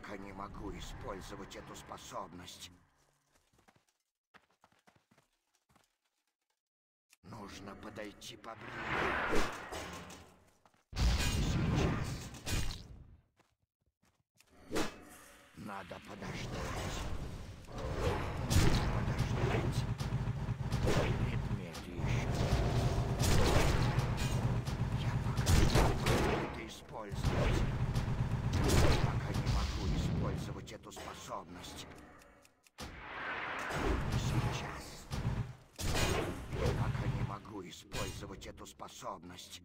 пока не могу использовать эту способность. Нужно подойти поближе. Сейчас. Надо подождать. Подождать. Предмет еще. Я пока не могу это использовать. Пока не могу использовать эту способность. Сейчас. Я пока не могу использовать эту способность.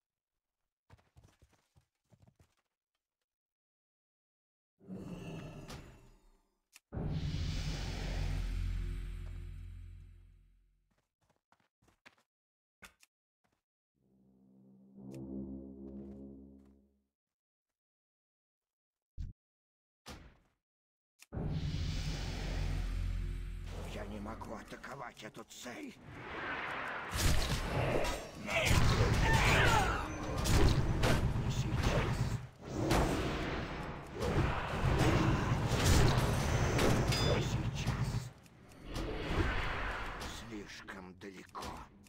Я не могу атаковать эту цель. Не сейчас. Не сейчас. Слишком далеко.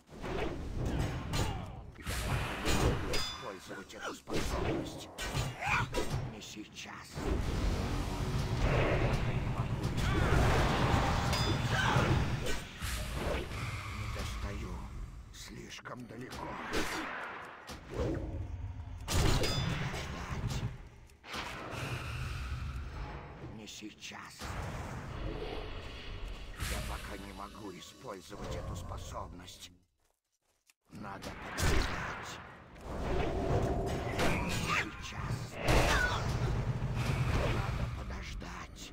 Я пока не могу использовать эту способность. Не сейчас. Я пока не могу использовать. Не достаю. Слишком далеко. Подождать. Не сейчас. Я пока не могу использовать эту способность. Надо подождать. Сейчас. Надо подождать.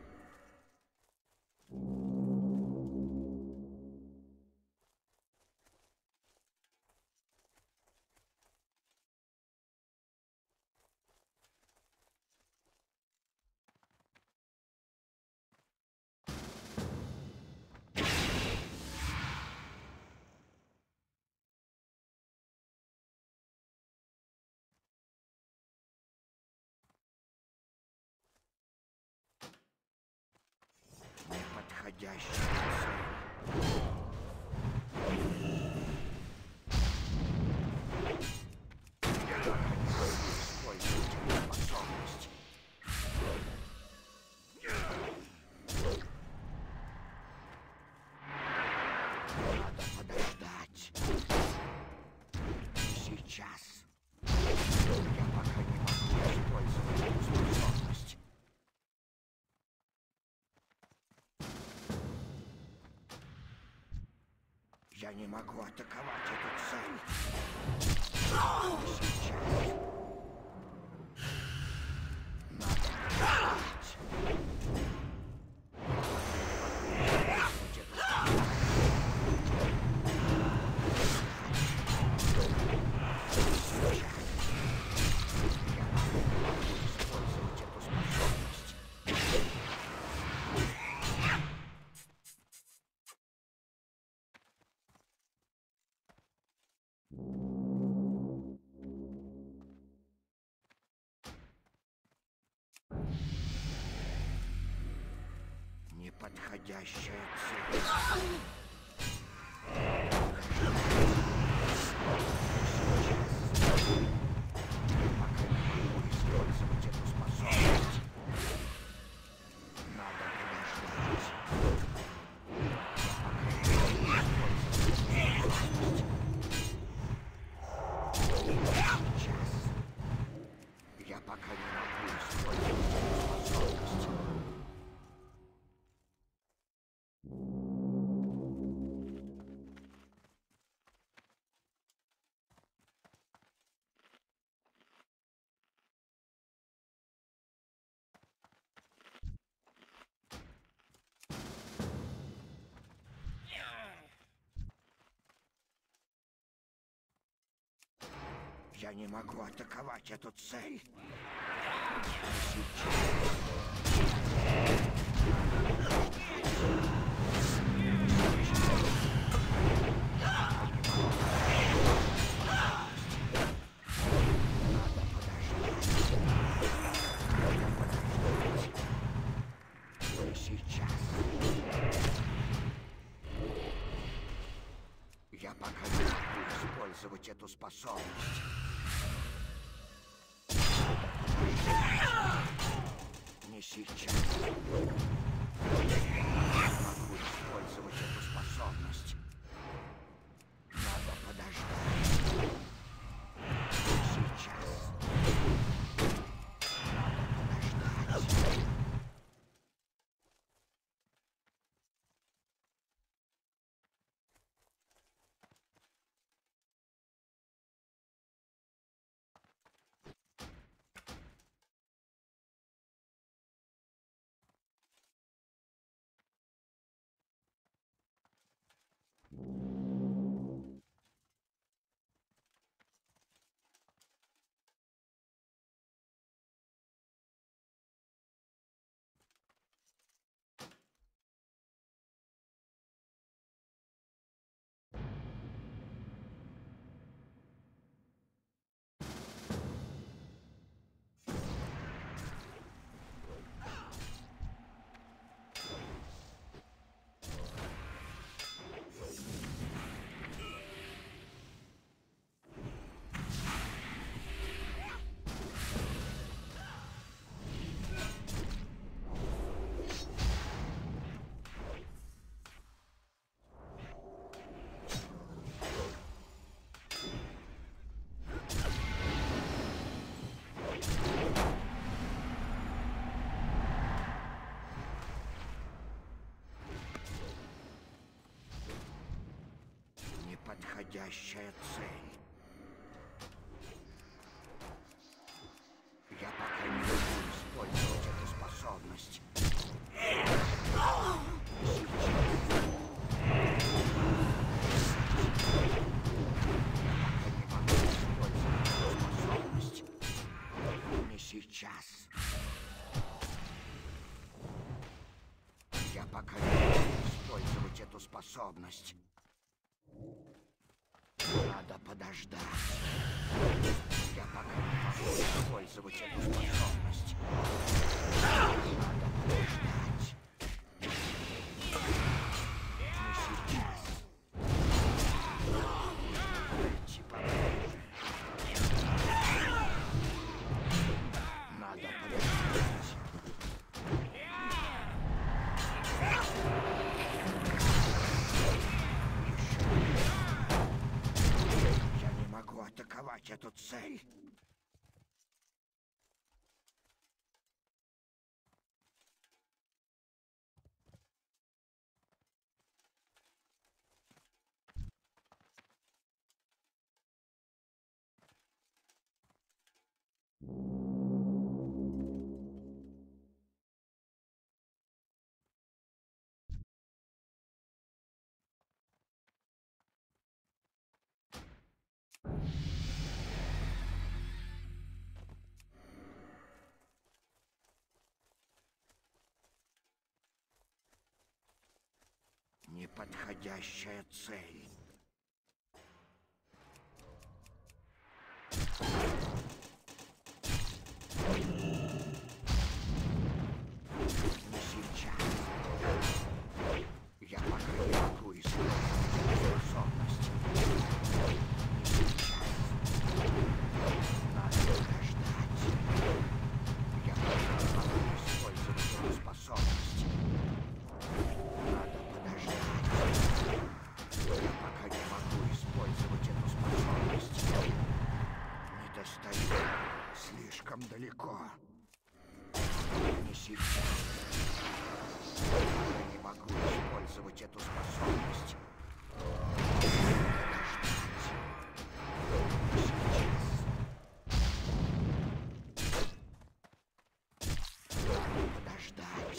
Неподходящая цель. Я пока не могу использовать эту способность. Надо подождать. Сейчас. Я пока не могу использовать эту способность. Я не могу атаковать эту цель. Сейчас. Надо подождать. Неподходящая цель. Пока не могу использовать эту способность. Надо подождать. Сейчас. Я пока не могу использовать эту способность. Я не могу атаковать эту цель. Надо подождать. эту способность. Не сейчас. Я не могу использовать эту способность. Надо подождать. Не сейчас. Надо подождать. Подходящая цель. Я пока не могу использовать эту способность. Не сейчас. Я пока не могу использовать эту способность. Надо подождать. Я пока не могу использовать эту способность. Надо подождать. Не сейчас. Подойти поближе. Надо подождать. Я не могу атаковать эту цель. Неподходящая цель. Не сейчас. Я пока не могу использовать способность. Не сейчас. Надо подождать. Я пока не могу использовать эту способность. Надо подождать. Я пока не могу использовать эту способность. Не достаю. Слишком далеко. Не сейчас. Я не могу использовать эту способность. Подождать. Не сейчас. Надо подождать.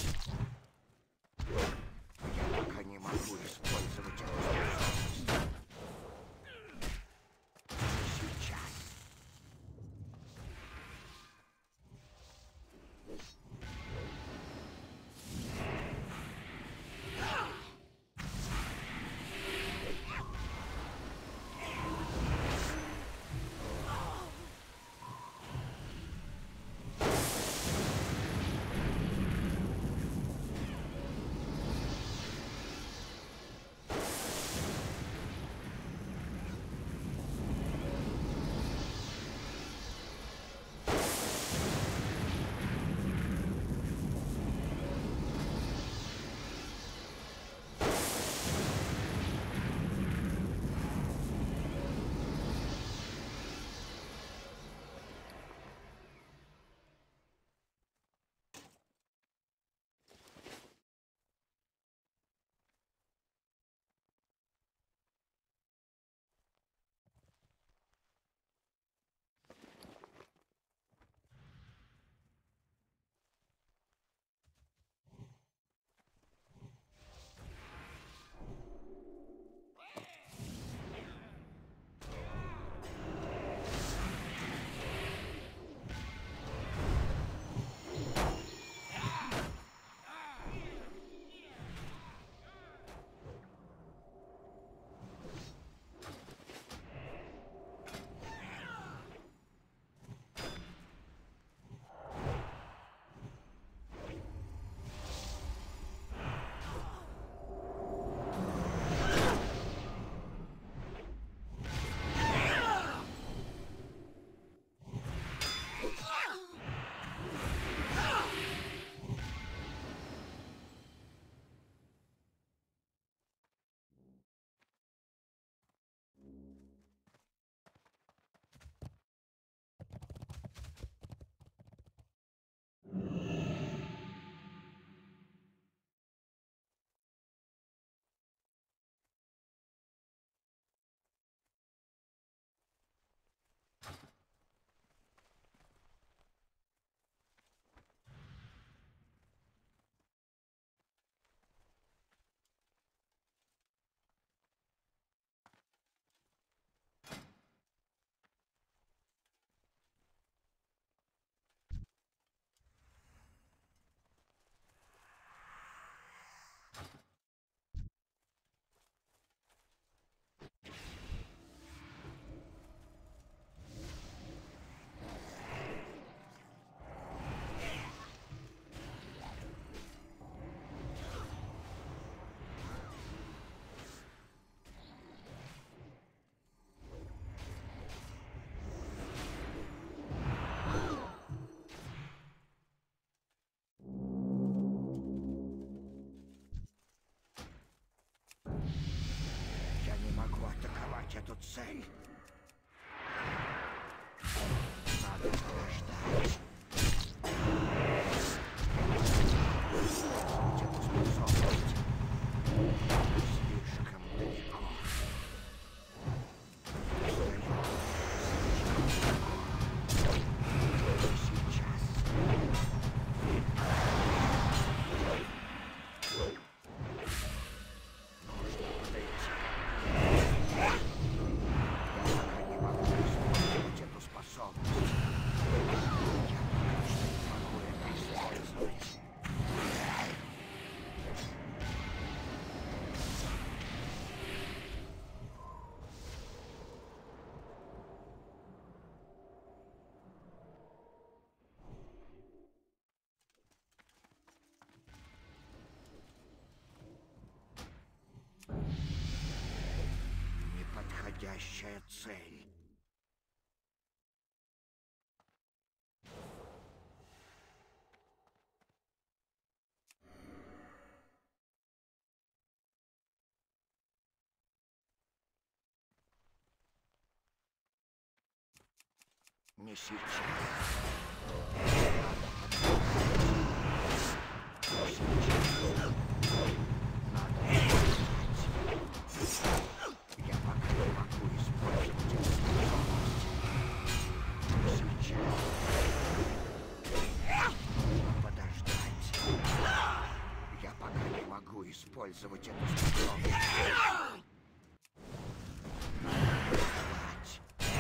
эту цель. Надо подождать. Использовать эту способность. Слишком далеко. Сейчас. Нужно подойти. Я пока не могу использовать эту способность. Я пока что не могу это использовать. Неподходящая цель. Не сейчас. Не сейчас. Надо подождать. Я пока не могу использовать эту способность. Сейчас. Нужно подождать. Я пока не могу использовать эту способность. Надо подождать.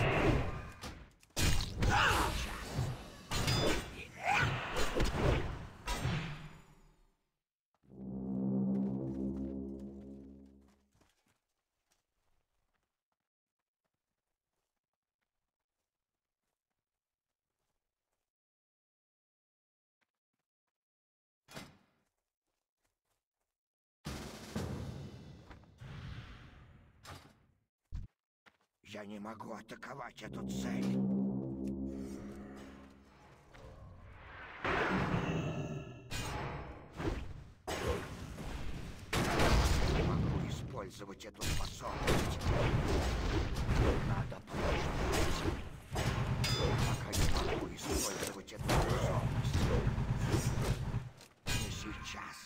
Я не могу атаковать эту цель. Не могу использовать эту способность. Надо подождать. Пока не могу использовать эту способность. Не сейчас.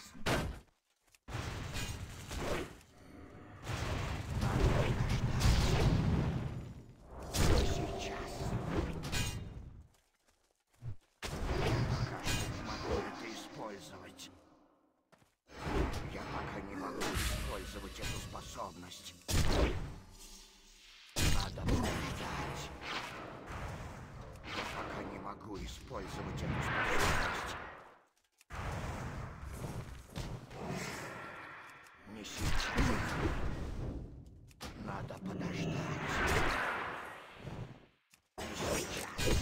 Я пока не могу использовать эту способность. Надо подождать. Я пока не могу использовать эту способность. Не сейчас. Надо подождать. Не сейчас.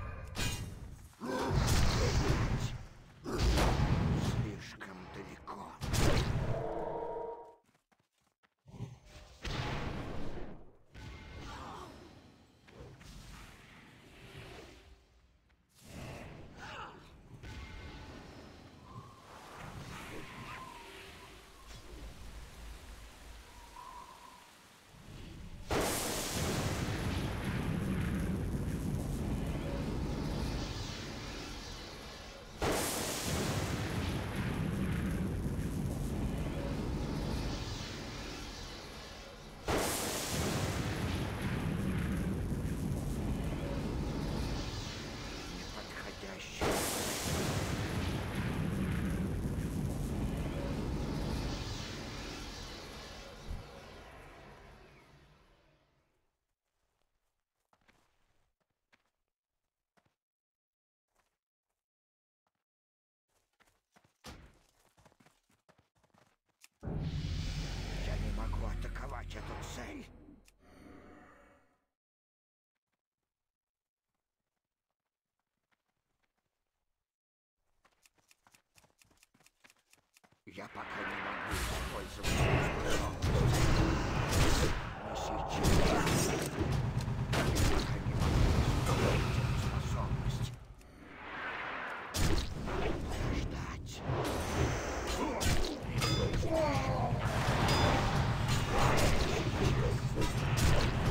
Слишком далеко. Я не могу атаковать эту цель. Я пока не могу использовать эту способность. Не сейчас. Я пока не могу использовать эту способность. Надо подождать. Сейчас.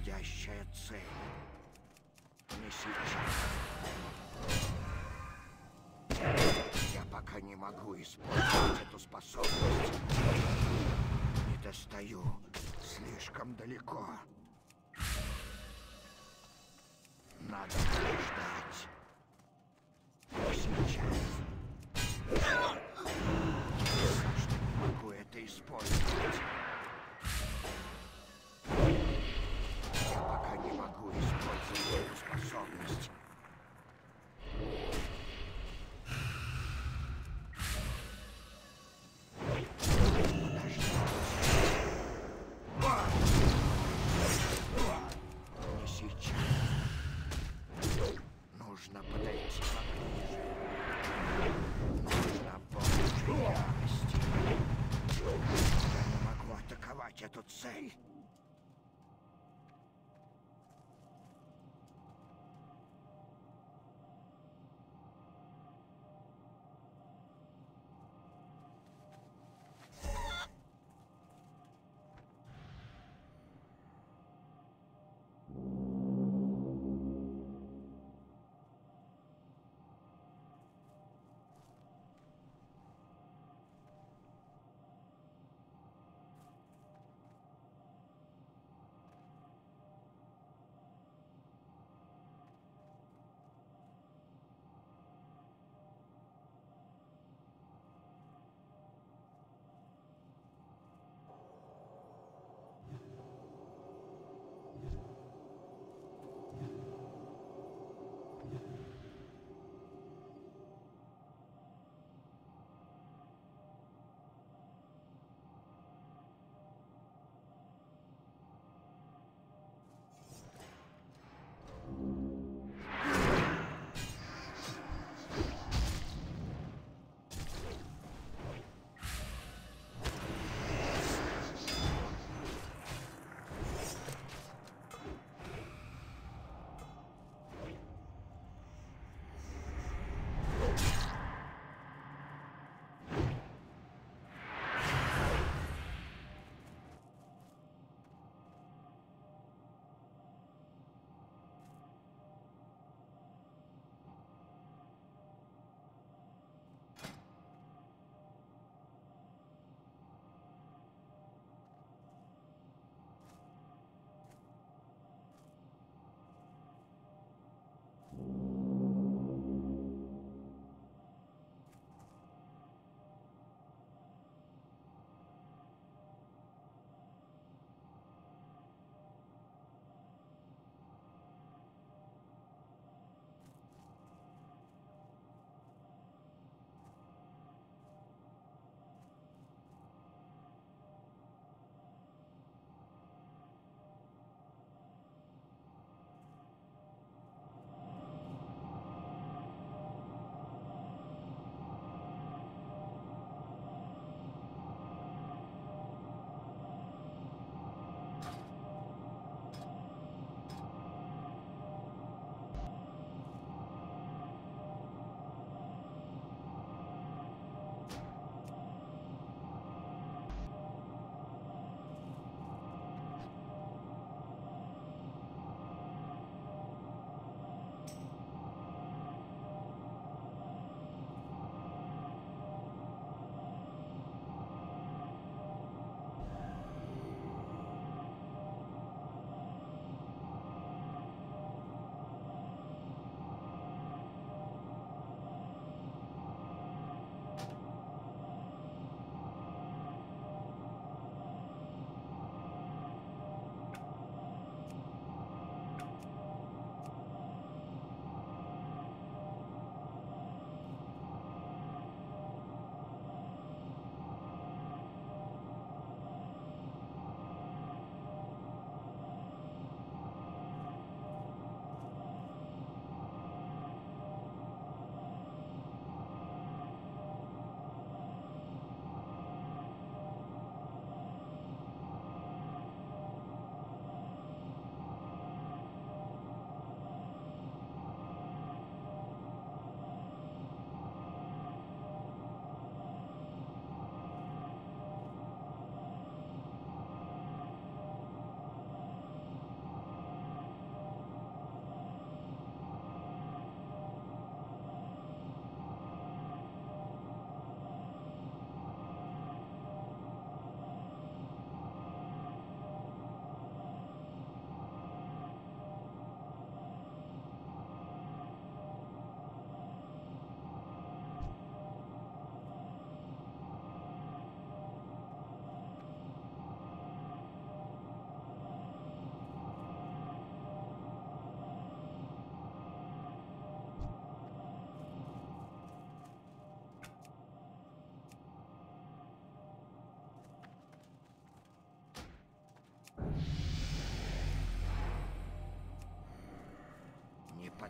подходящая цель. Не сейчас. Я пока не могу использовать эту способность. Не достаю. Слишком далеко. Надо ждать. Не сейчас. Я пока что не могу это использовать. Я пока не могу использовать эту способность. Не сейчас. Нужно подойти поближе. Нужно больше ярости. Я не могу атаковать эту цель.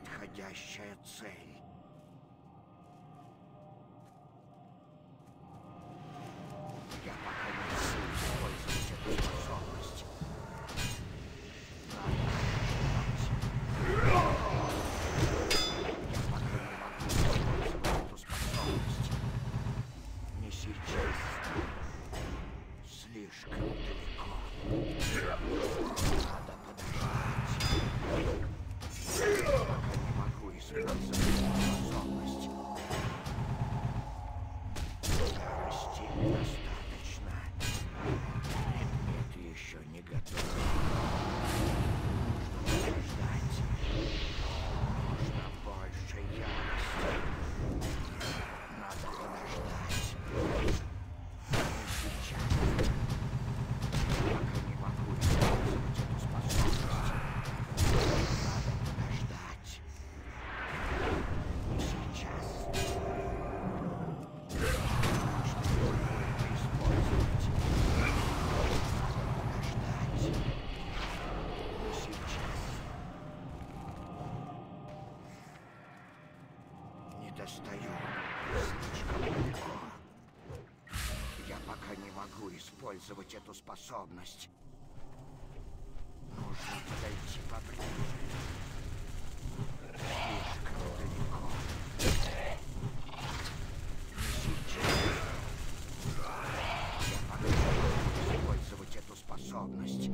Неподходящая цель. Я пока не могу использовать эту способность. Надо способность. Не сейчас. Слишком далеко. Надо подождать. Пока не могу использовать способность. Ярости недостаточно. Предмет еще не готов. Нужно подождать. Нужно больше ярости. Надо подождать. Не сейчас. Пока не могу использовать эту способность. Надо подождать. Не сейчас. Что я могу это использовать? Надо подождать. Не сейчас. Не достаю. Слишком далеко. Я пока не могу использовать эту способность. Нужно подойти поближе. Слишком далеко. Не сейчас. Я пока не могу использовать эту способность.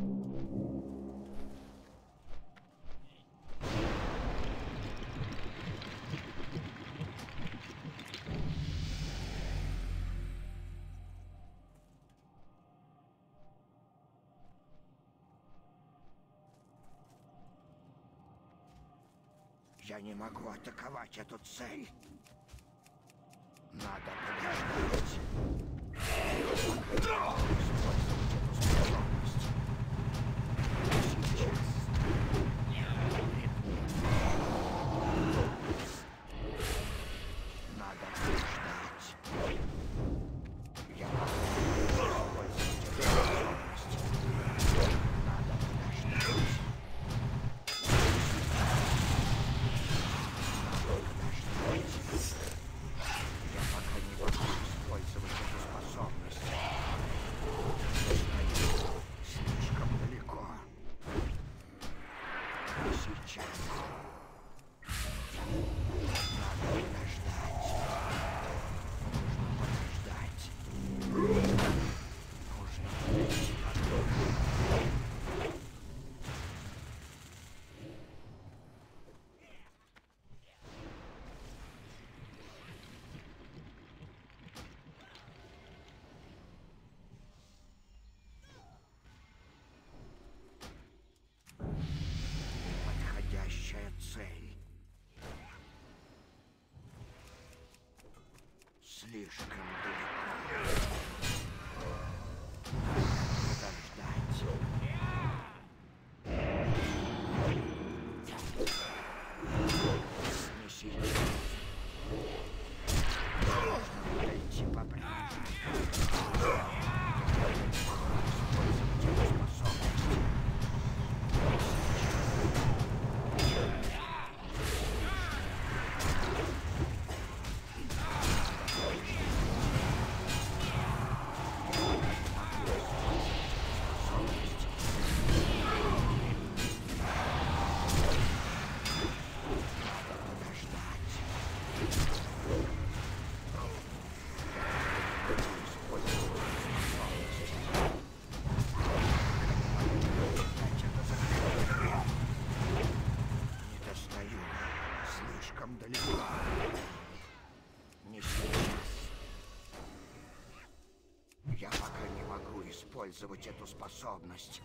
Я не могу атаковать эту цель. Надо подождать. Использовать эту способность. Сейчас. Надо подождать. Я могу использовать эту способность. Надо подождать. Я пока не могу использовать эту способность. Слишком далеко. Сейчас. Надо подождать. Нужно подождать. Нужно подойти поближе. Подходящая цель. Слишком далеко. Подождать. Не сейчас. Нужно подойти поближе. Использовать эту способность. Не достаю. Слишком далеко. Не сейчас. Я пока не могу использовать эту способность.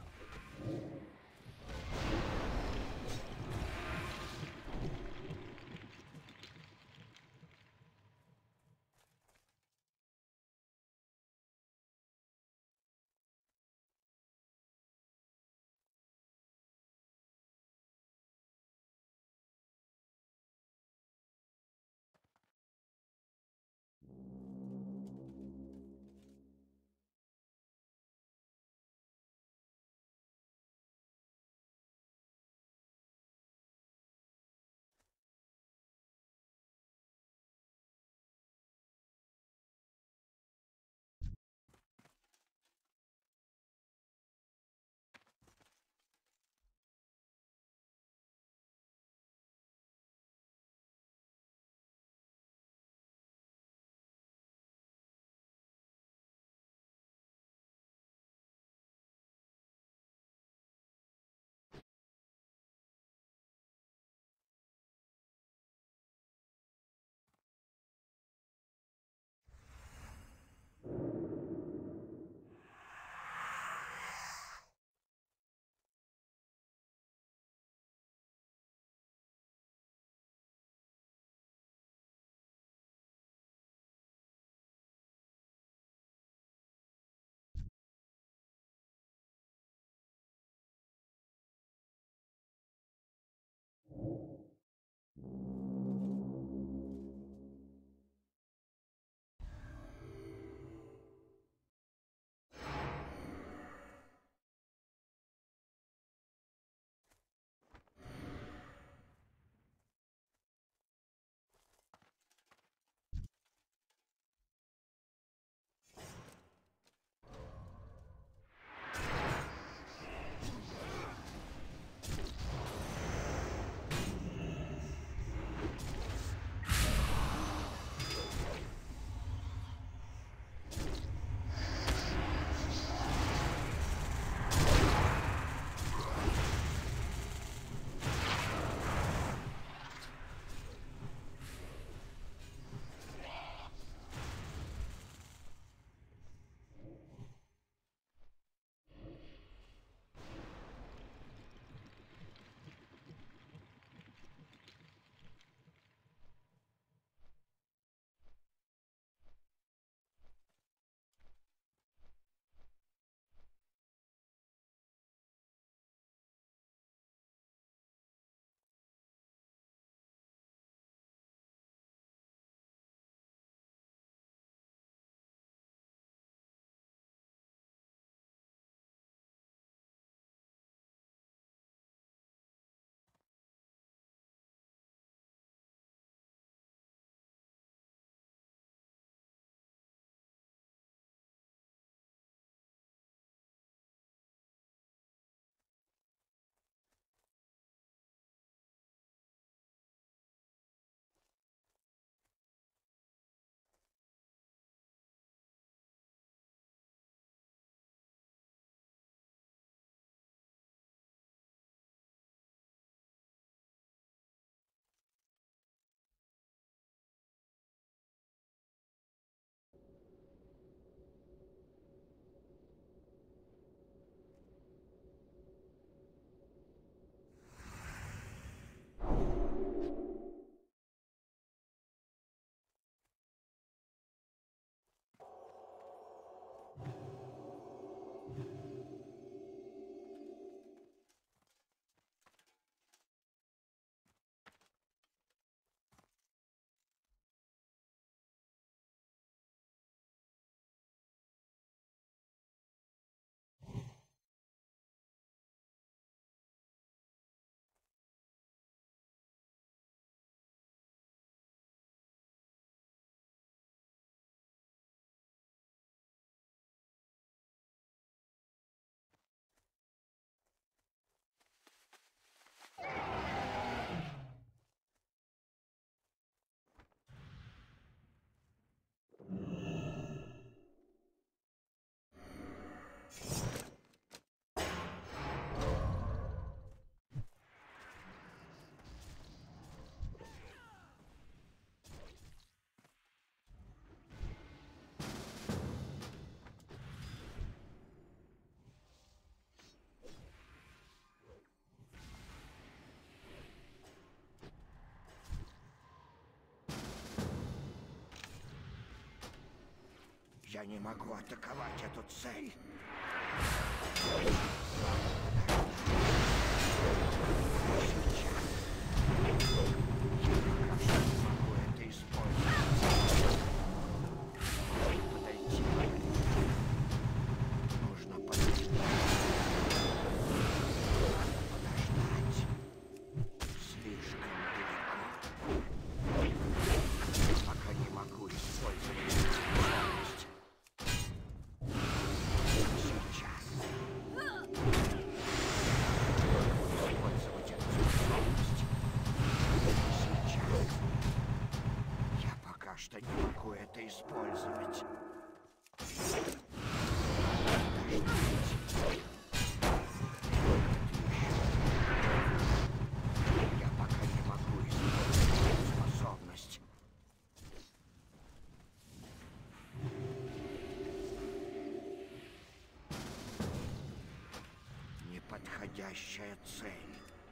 Я не могу атаковать эту цель. Что не могу это использовать. Я пока не могу использовать эту способность. Неподходящая цель.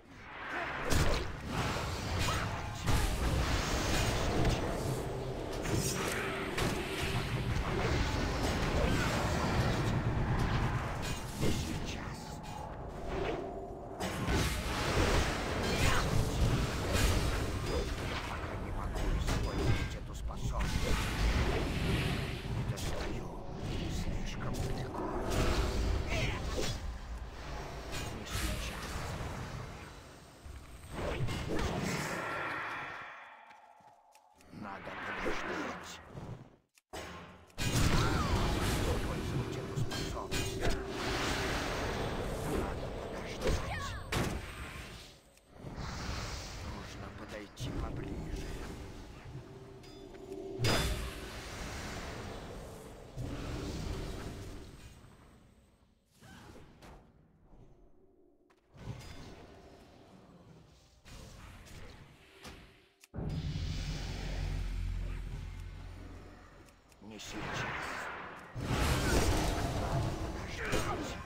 Надо подождать. Использовать эту способность. Надо подождать. Нужно подойти поближе. Не сейчас. Подождите.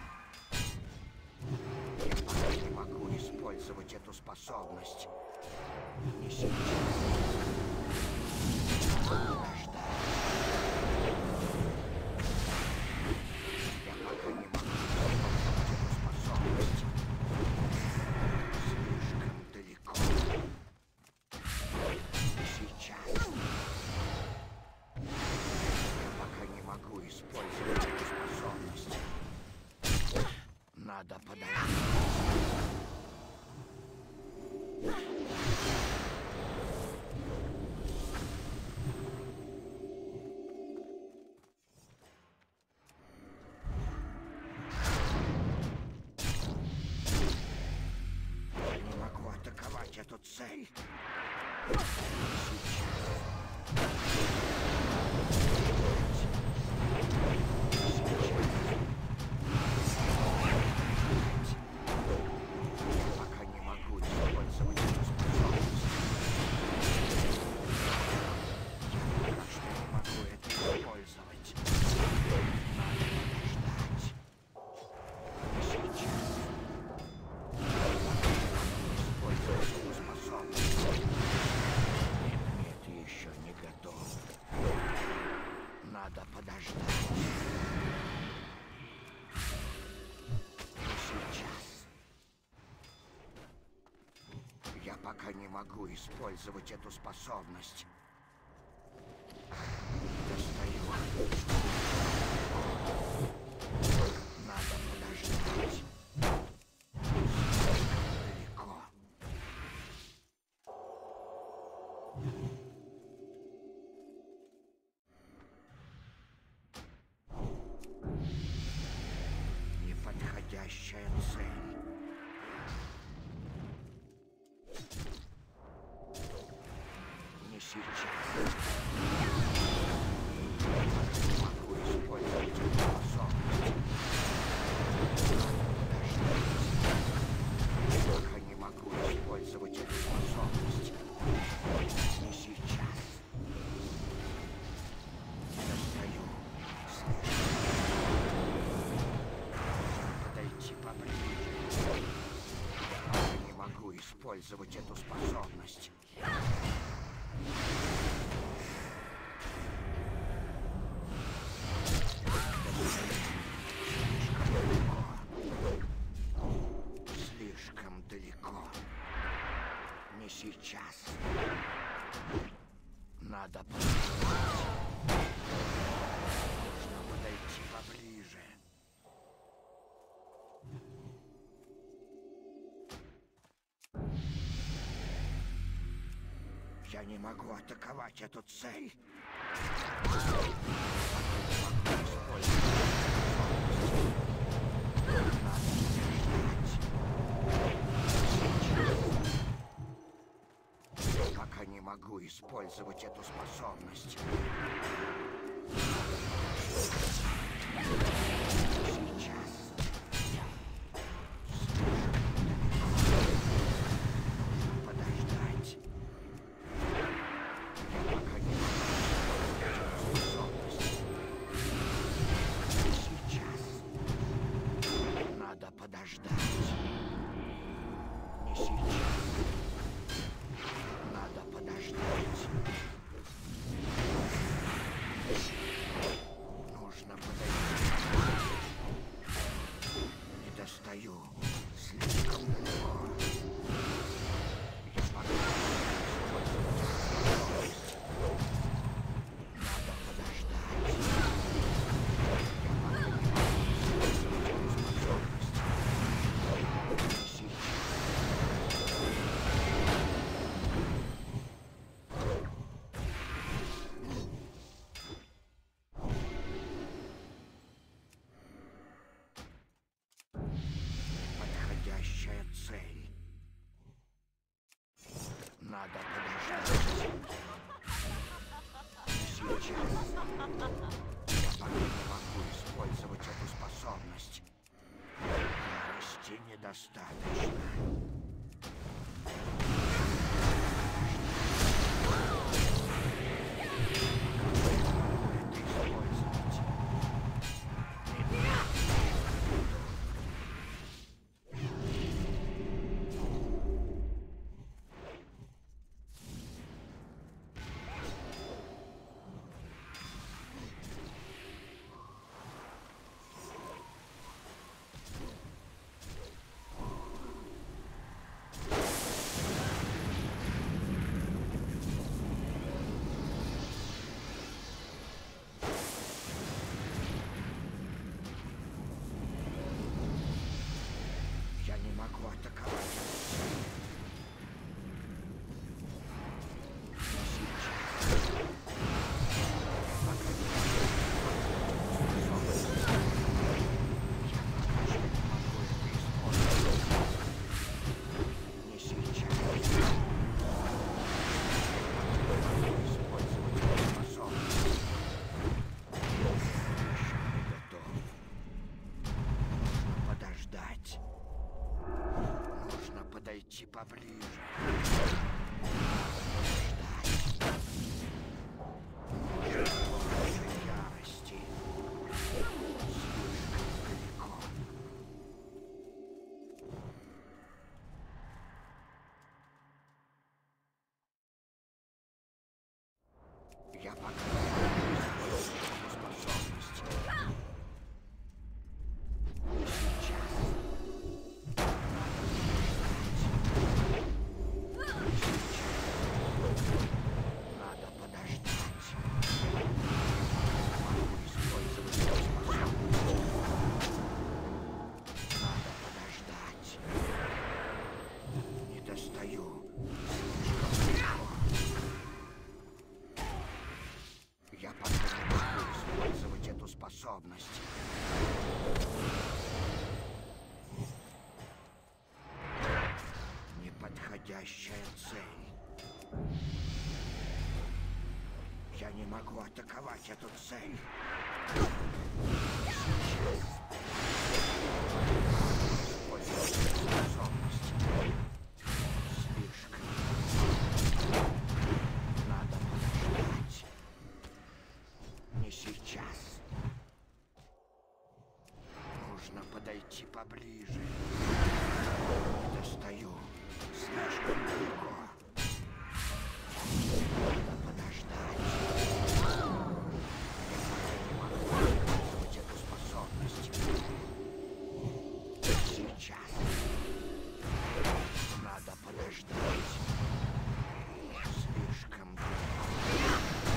Я пока не могу использовать эту способность. Не сейчас. Подождать. Я пока не могу использовать эту способность. Слишком далеко. Не сейчас. Не могу использовать эту способность. Надо подождать. Я не могу атаковать эту цель. Надо подождать. Сейчас. Я пока не могу использовать эту способность. Достаю. Надо подождать. Далеко. Неподходящая цель. Не сейчас. Не могу использовать эту способность. Пока не могу использовать эту способность. Не сейчас. Достаю. Подойти поближе. Пока не могу использовать эту способность. Надо подождать. Нужно подойти поближе. Я не могу атаковать эту цель. Пока не могу использовать эту способность. Сейчас. Подождать. Я пока не могу способность. Сейчас. Надо подождать. Не сейчас. Надо подождать. Нужно подойти. Не достаю. Слишком далеко. Я пока надо подождать. Я пока не могу способность. Сейчас. Подходящая цель. Надо подождать. Сейчас. Я пока не могу использовать эту способность. Ярости недостаточно. Это использовать. Я не могу атаковать эту цель. Не сейчас. Использовать эту способность. Еще не готов. Нужно подождать. Нужно подойти поближе. Подождать. Нужно больше ярости. Слишком далеко. Я пока не могу использовать эту способность. Сейчас. Надо подождать. Могу использовать эту способность. Надо подождать. Не достаю. Слишком далеко. Я пока не могу использовать эту способность. Неподходящая цель. Я не могу атаковать эту цель. Сейчас. Использовать эту способность. Слишком. Надо подождать. Не сейчас. Нужно подойти поближе. Не достаю. Слишком далеко. Надо подождать. Я пока не могу использовать эту способность. Сейчас. Надо подождать. Слишком далеко.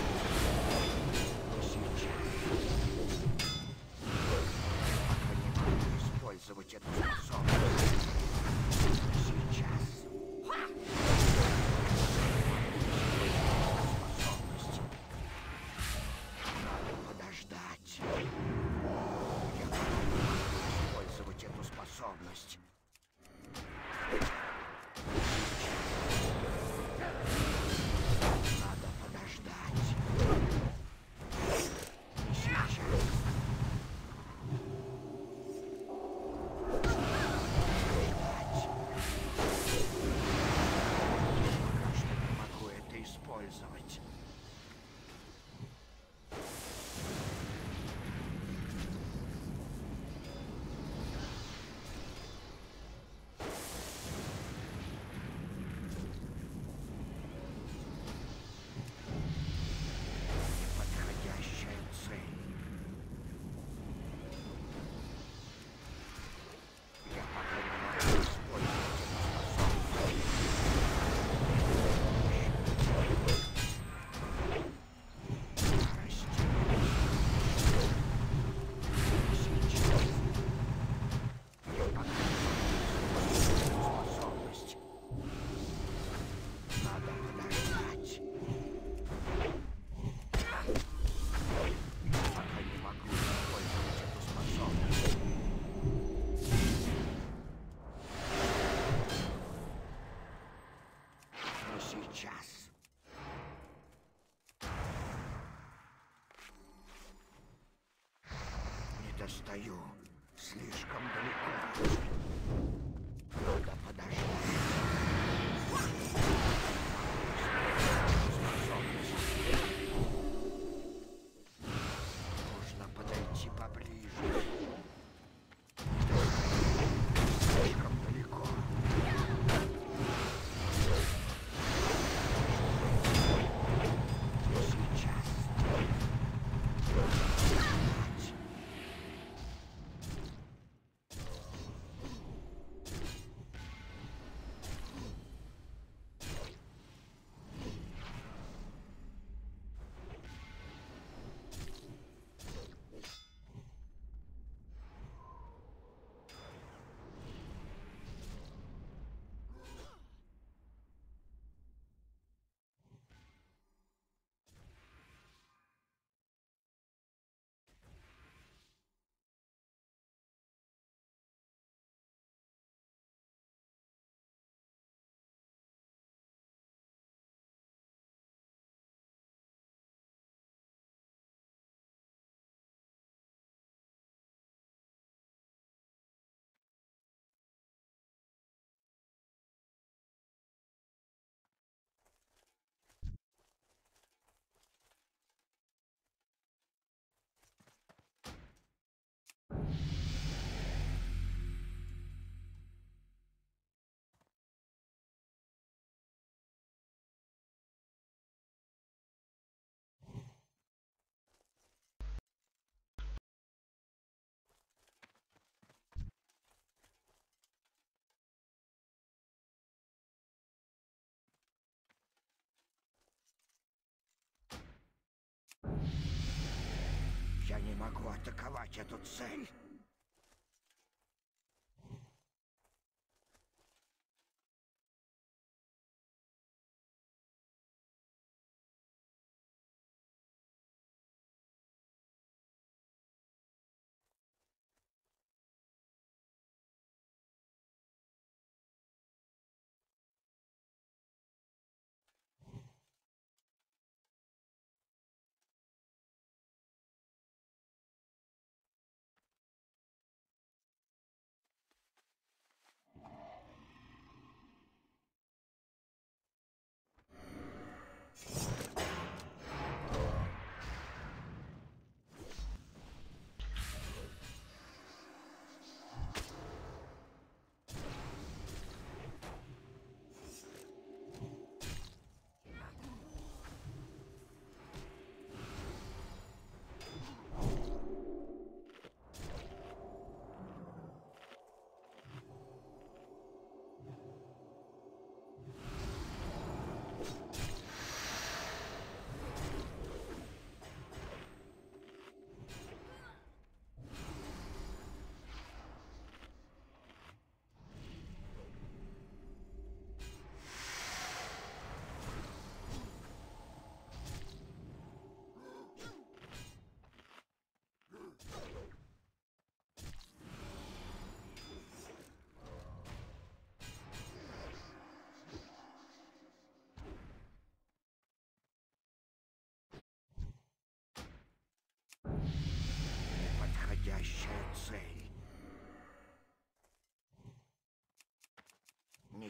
способность. Надо подождать. Не сейчас. Пока что не могу это использовать. Подходящая цель. Я пока не могу использовать эту способность. Сейчас. Я пока не могу использовать эту способность. Надо подождать. Пока не могу использовать эту способность. Но сейчас. Не достаю. Слишком далеко. Надо подождать. Способность. Нужно подойти поближе. Слишком далеко. Сейчас. Подождать. Я не могу атаковать эту цель.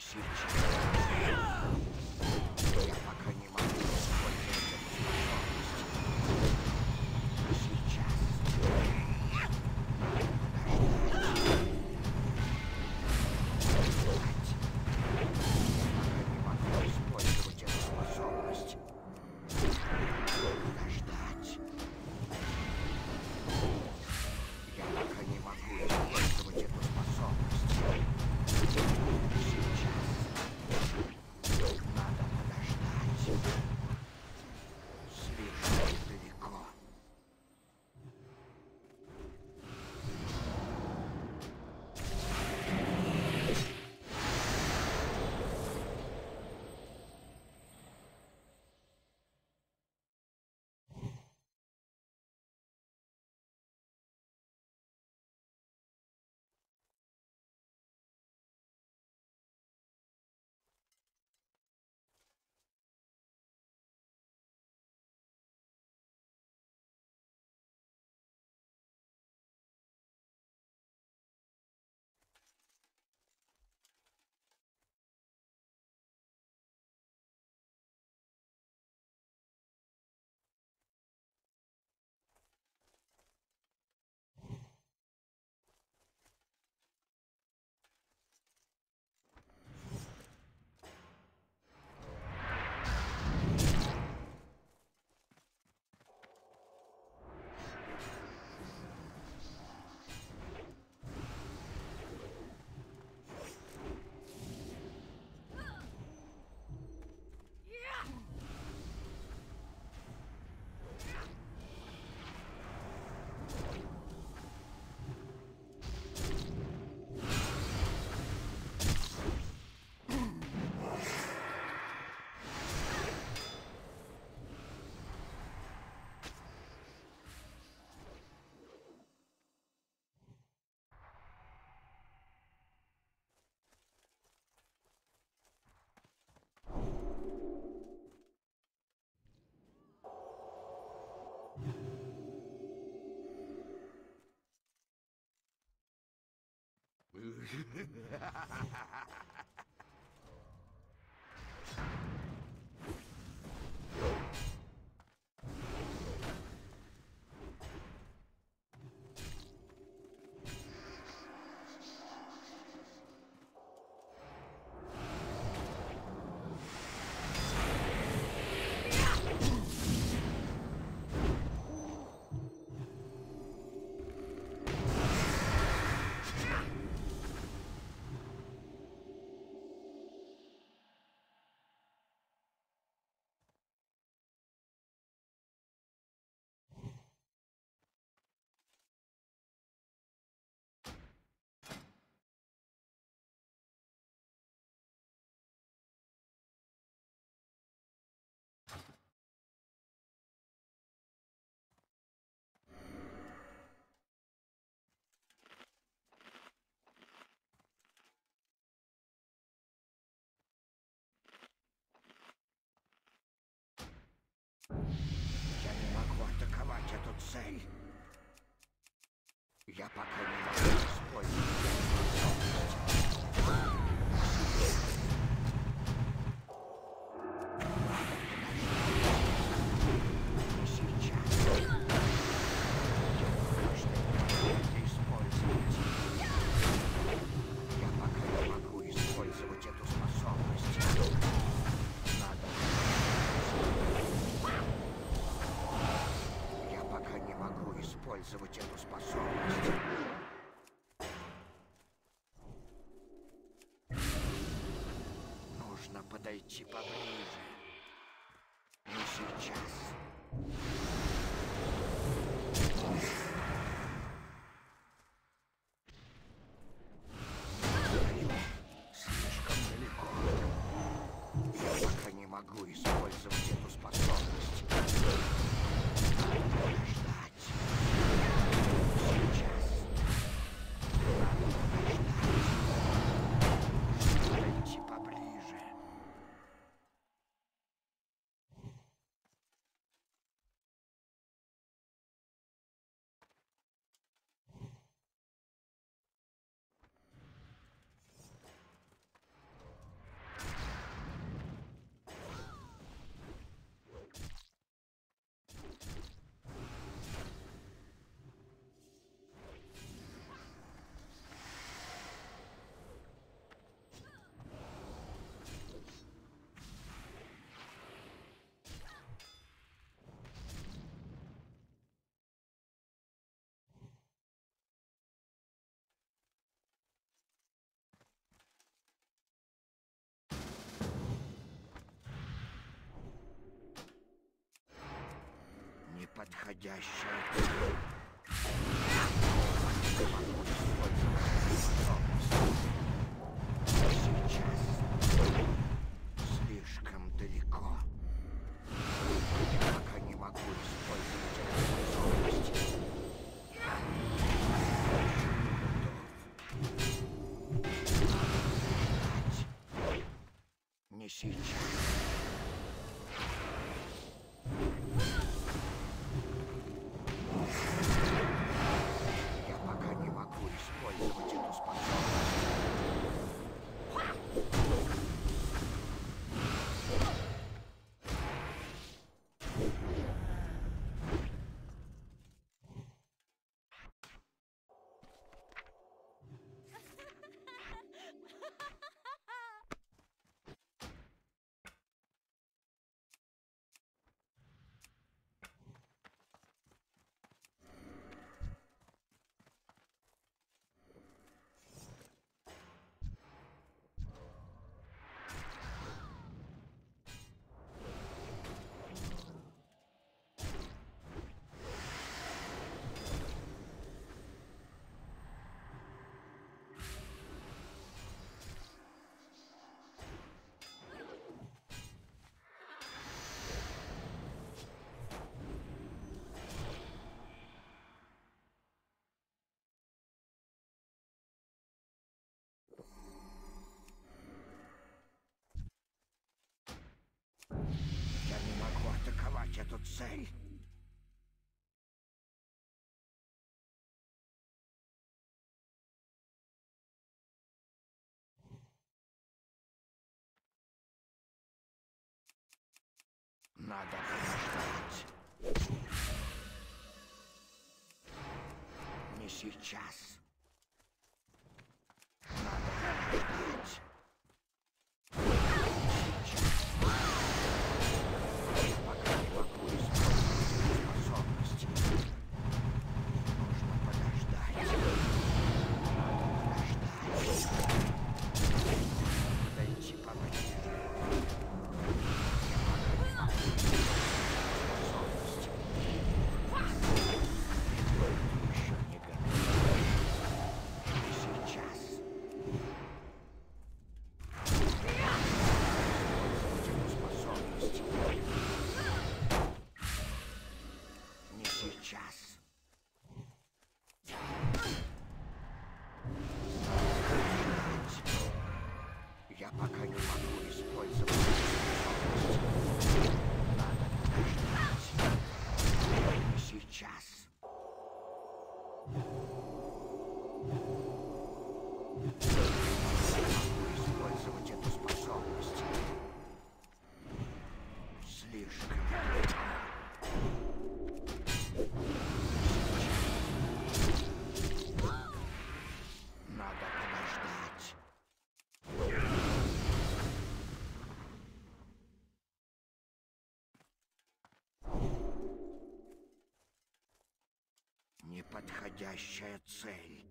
сейчас. Я пока не могу использовать эту способность. Но сейчас. Подождать. Я пока не могу использовать эту способность. Подождать. Я пока не могу использовать эту способность. Сейчас. Надо подождать. Слишком далеко. Я не могу атаковать эту цель. Я пока не могу использовать эту способность. Не сейчас. Это использовать. Я пока не могу использовать эту способность. Надо. Я пока не могу использовать эту способность. Нужно подойти поближе. Не сейчас. Слишком далеко. Я пока не могу использовать эту способность. Надо подождать. Сейчас. Надо подождать. Подойти поближе. неподходящая цель. Не могу использовать эту способность. Сейчас слишком далеко. Я пока не могу использовать эту способность. Не сейчас. Я пока не могу использовать эту способность. Я не могу атаковать эту цель. Надо подождать. Не сейчас. Надо подождать. Я пока не могу использовать эту способность. Нужно подождать. Надо подождать. Подойти поближе. Я пока не могу использовать способность. Еще не готов. Не сейчас. Использовать эту способность. Не сейчас. Я пока не могу использовать эту способность. Надо подождать. Не сейчас. Использовать эту способность. Слишком далеко. Надо подождать. Неподходящая цель.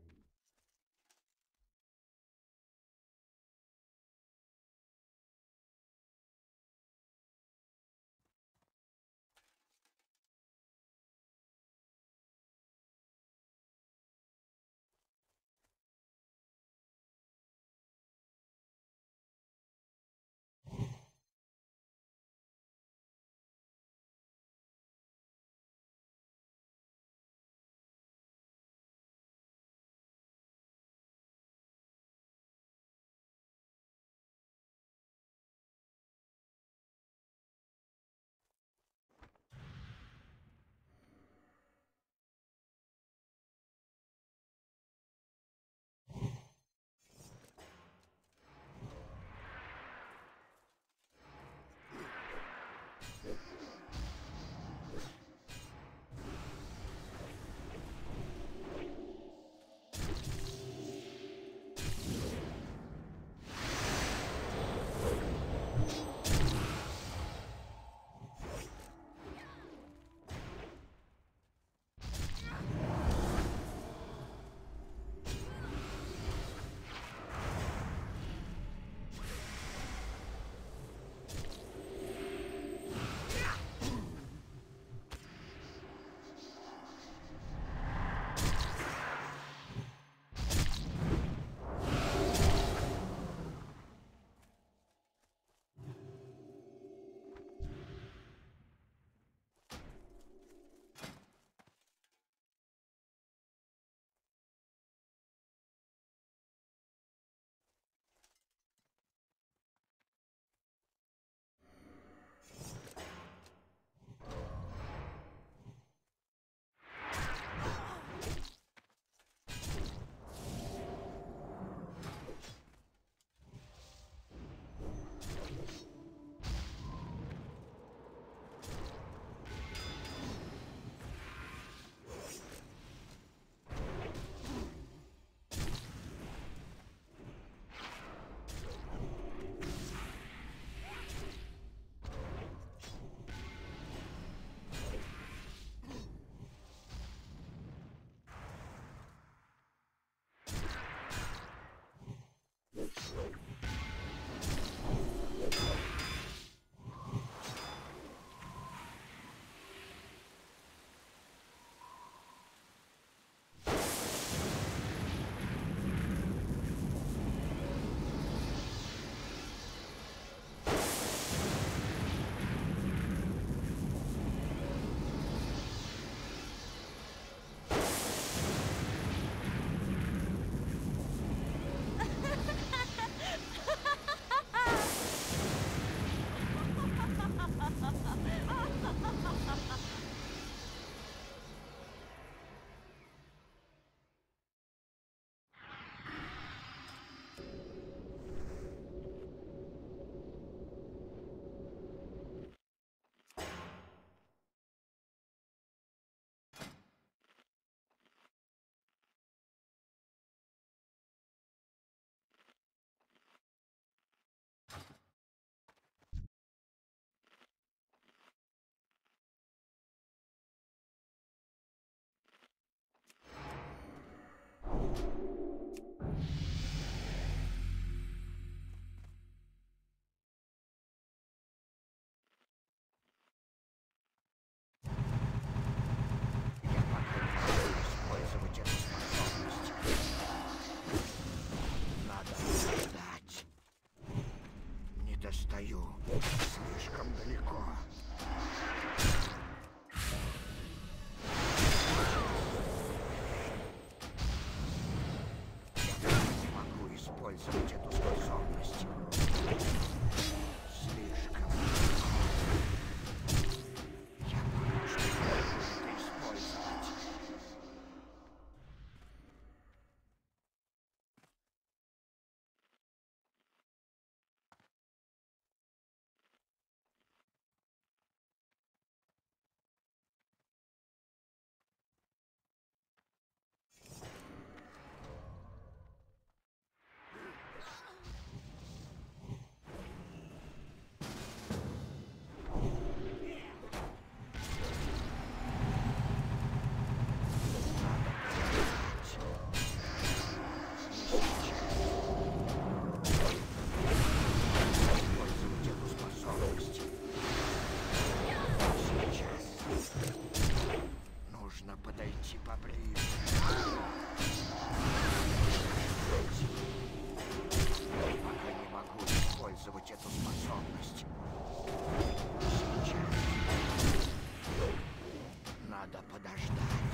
стою слишком далеко. Я не могу использовать эту способность. Слишком далеко. Я больше не могу это использовать. Использовать эту способность. Сейчас нужно подойти поближе. Пока не могу использовать эту способность. Сейчас надо подождать.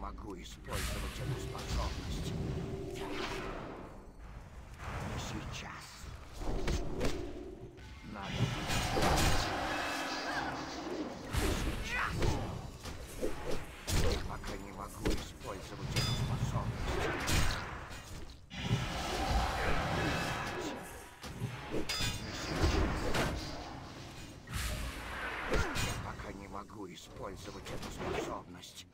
могу использовать эту способность. Не сейчас. Надо. Не сейчас. Я пока не могу использовать эту способность. Не сейчас. Я пока не могу использовать эту способность.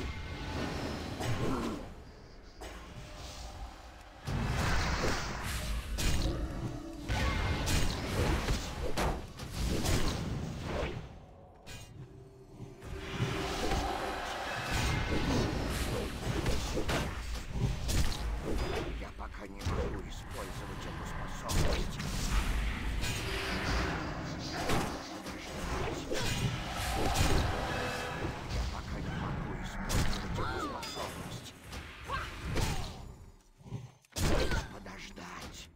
Я пока не могу использовать эту способность. Я пока не могу использовать эту способность. Подождать.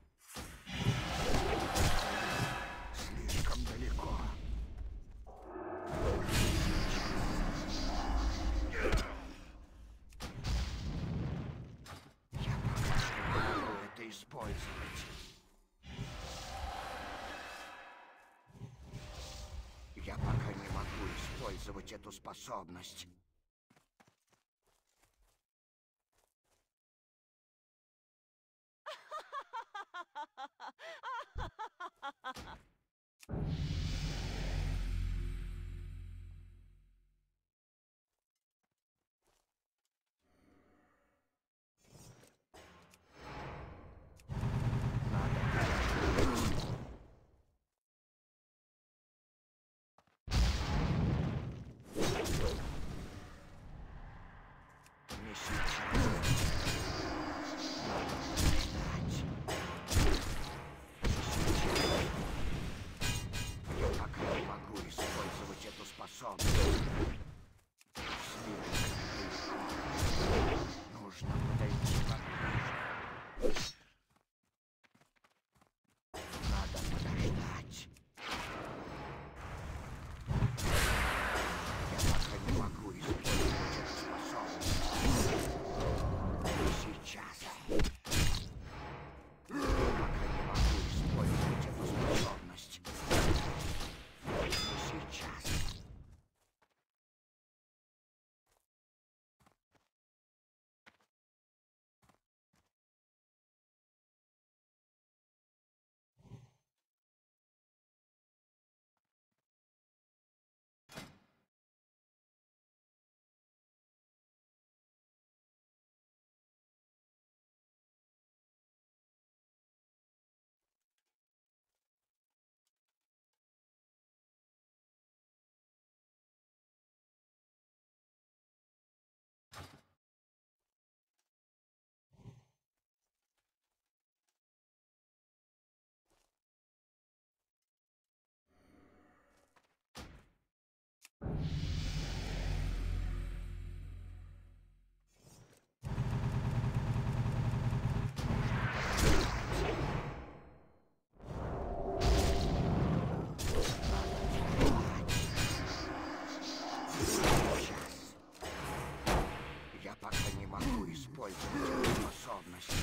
Слишком далеко. Я пока что не могу это использовать. Я пока не могу использовать эту способность. Не сейчас. Надо подождать. Я пока не могу использовать эту способность. Слишком далеко. Нужно подойти поближе. Надо подождать. Я пока не могу использовать эту способность. Сейчас. Я пока не могу использовать эту способность. Сейчас. Я пока не могу использовать эту способность.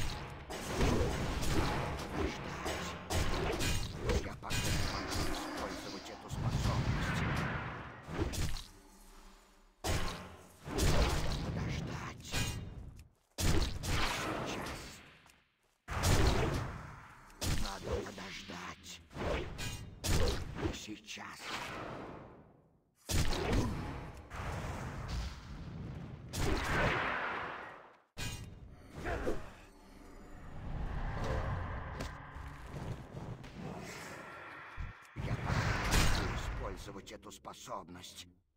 Подождать. Я пока не могу использовать эту способность. Подождать. Сейчас. Надо подождать. Сейчас. Я пока не могу использовать эту способность.